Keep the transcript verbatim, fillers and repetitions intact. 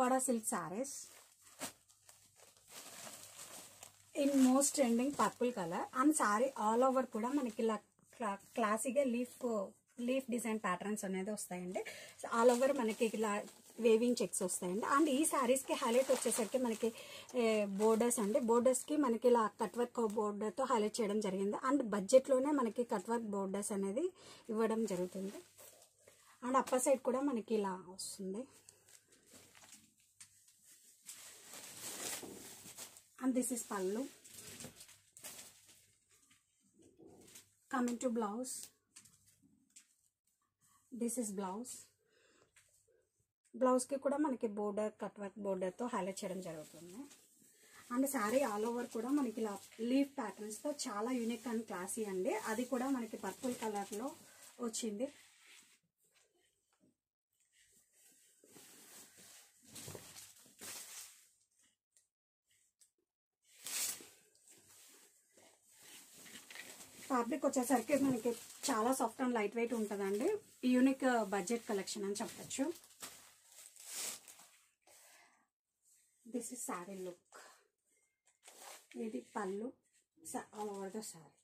Uppada silk sarees in most trending purple colour and saree all over కూడా మనకి ఇలా క్లాసీగా లీఫ్ లీఫ్ డిజైన్ ప్యాటర్న్స్ అనేది వస్తాయండి. ఆల్ ఓవర్ మనకి ఇలా వేవింగ్ చెక్స్ వస్తాయండి. అండ్ ఈ శారీస్కి హైలైట్ వచ్చేసరికి మనకి బోర్డర్స్ అండి. బోర్డర్స్కి మనకి ఇలా కట్ వర్క్ బోర్డర్తో హైలైట్ చేయడం జరిగింది. అండ్ బడ్జెట్లోనే మనకి కట్ వర్క్ బోర్డర్స్ అనేది ఇవ్వడం జరుగుతుంది. అండ్ అప్పర్ సైడ్ కూడా మనకి ఇలా వస్తుంది. And this is pallu. Coming to blouse, this is blouse. బ్లౌజ్కి కూడా మనకి బోర్డర్ కట్ వర్క్ బోర్డర్తో హైలైట్ చేయడం జరుగుతుంది. అండ్ శారీ ఆల్ ఓవర్ కూడా మనకి ఇలా లీఫ్ ప్యాటర్న్స్తో చాలా యూనిక్ అండ్ క్లాసీ అండి. అది కూడా మనకి పర్పుల్ కలర్లో వచ్చింది. ఫ్యాబ్రిక్ వచ్చేసరికి మనకి చాలా సాఫ్ట్ అండ్ లైట్ వెయిట్ ఉంటుందండి. యూనిక్ బడ్జెట్ కలెక్షన్ అని చెప్పచ్చు. This is saree look. ఇది pallu all over the sari.